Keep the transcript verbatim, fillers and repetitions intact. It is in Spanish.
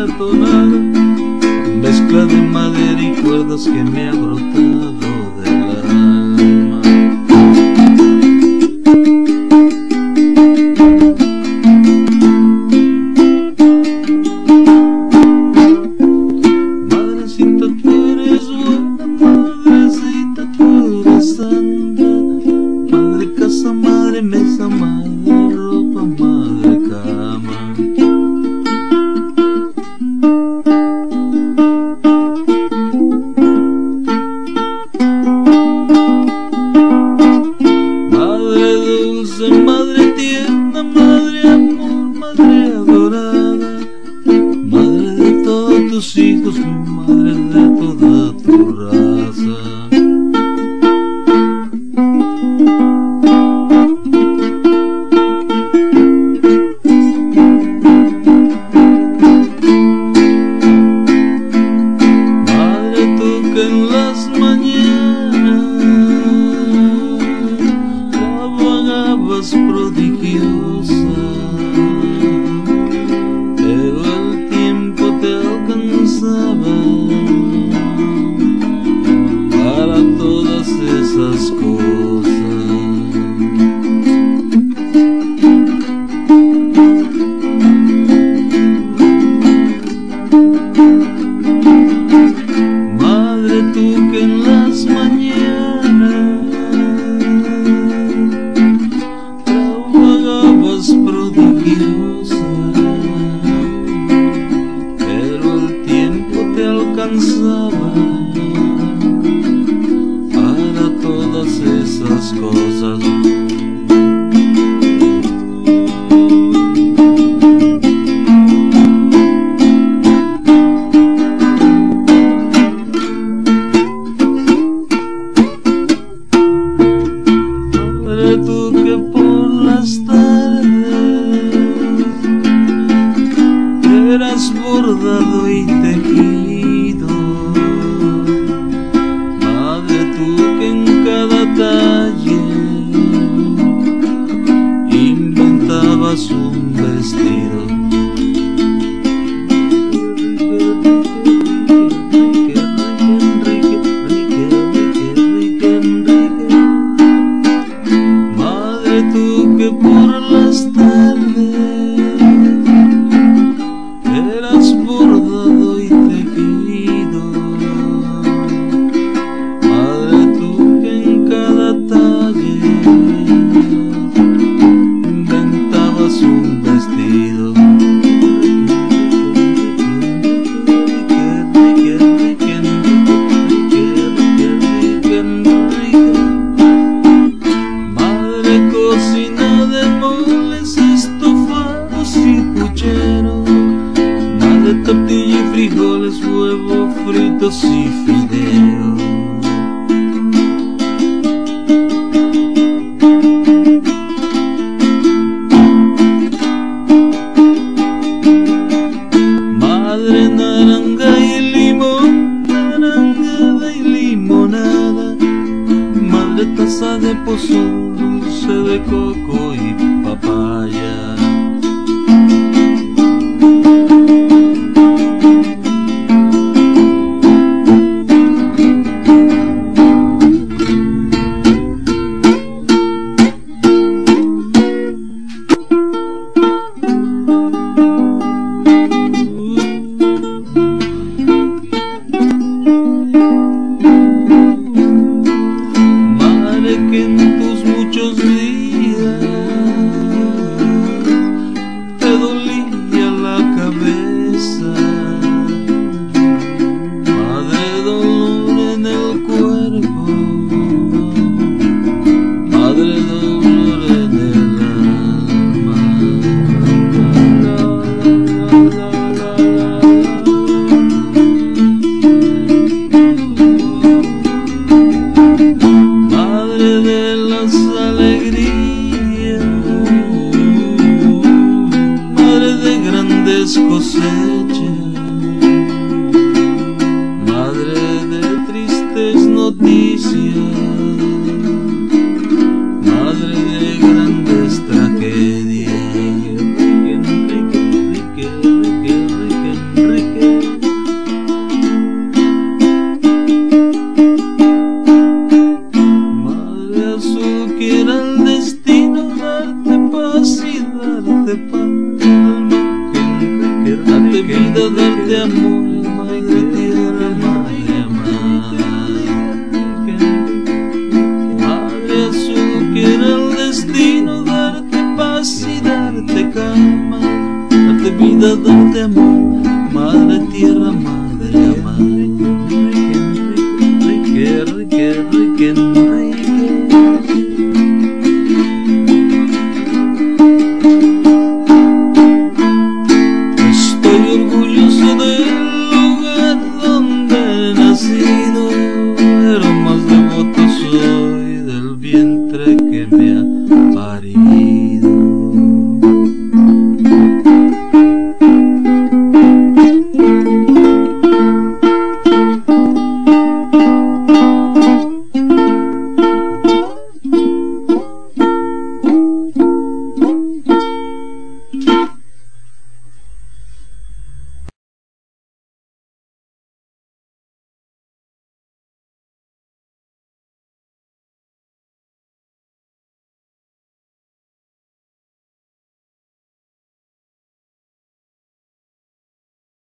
tonada, mezcla de madera y cuerdas que me ha brotado del alma. Madrecita, tú eres buena, madrecita, tú eres santa, madre casa, madre mesa, madre ropa, madre cama. Madre dulce, madre tierna, madre amor, madre adorada, madre de todos tus hijos, madre de toda tu raza. Madre, tú que en las mañanas vagabas prodigiosa, pero el tiempo te alcanzaba para todas esas cosas. Madre, tú que en las mañanas vagabas prodigiosa, pero el tiempo te alcanzaba para todas esas cosas. Madre, tú que por las tardes eras bordado y tejido, madre, tú que en cada talle inventabas un vestido. Madre, tú que por las tardes eras bordado y tejido, madre, tú que en cada talle inventabas un vestido. Madre, cocina de moles, estofados y pucheros, madre, tortilla y frijoles, huevos fritos y fideos. Madre, naranja y limón, naranjada y limonada, madre, taza de pozol, dulce de coco y papaya. Madre, que en tus muchos días te dolía la cabeza, madre, dolor en el cuerpo, madre, dolor en el alma. Madre de las alegrías, madre de grandes cosechas, madre de tristes noticias, madre de grandes tragedias. Enrique, Enrique, Enrique, Enrique, Enrique. darte vida, darte amor, madre tierra, madre amada. Madre azul, que era el destino, darte paz y darte calma, darte vida, darte amor, madre tierra, madre.